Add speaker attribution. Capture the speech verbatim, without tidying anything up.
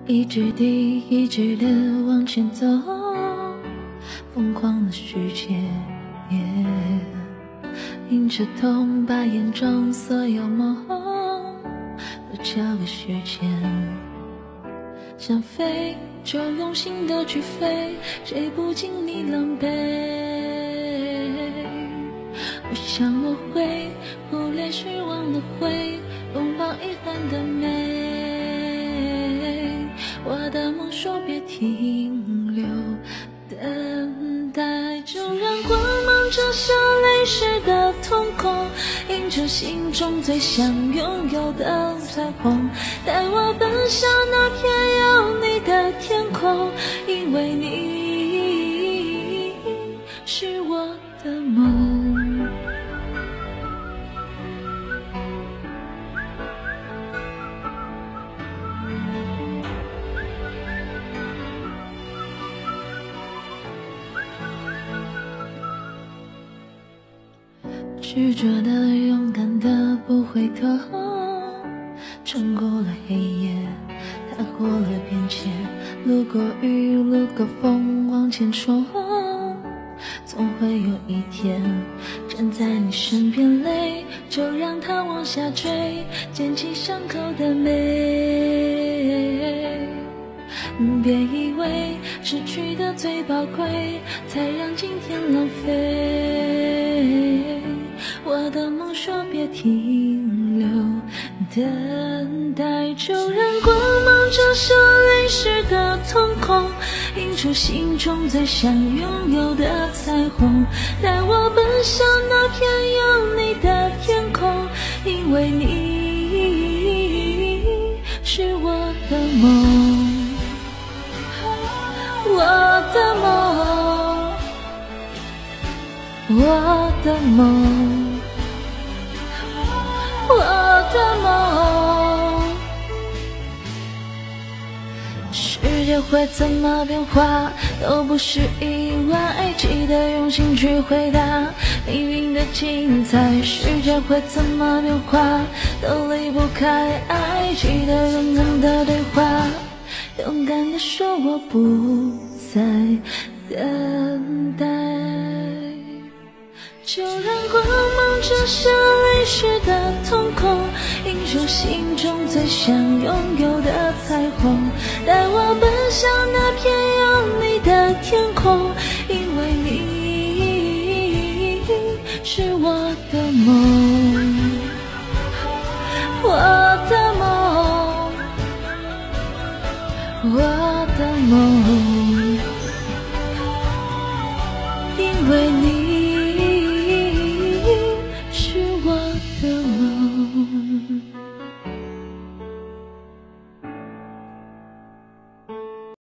Speaker 1: 一直地一直地往前走，疯狂的世界，硬着头把眼中所有梦都交给时间。想飞就用心的去飞，谁不经历狼狈？我想我会忽略失望的灰，拥抱遗憾的美。我的梦说别停留，等待就让光芒折射泪湿的瞳孔，映着心中最想拥有的彩虹，带我奔向那片有你的天空，因为你是我的梦。执着的勇敢的不回头，穿过了黑夜，踏过了边界，路过雨，路过风，往前冲。总会有一天站在你身边，泪就让它往下坠，捡起伤口的美。别以为失去的最宝贵，才让今天浪费。我的梦说别停留，等待就让光芒折射泪湿的瞳孔，映出心中最想拥有的彩虹，带我奔向那片有你的天空，因为你是我的梦，我的梦，我的梦，我的梦。世界会怎么变化都不是意外，记得用心去回答命运的精彩。世界会怎么变化都离不开爱，记得勇敢的对话，勇敢的说我不再等待。就让光芒折射泪湿的瞳孔，映出心中最想拥有的彩虹，带我奔向那片有你的天空，因为你是我的梦，我的梦，我的梦，因为你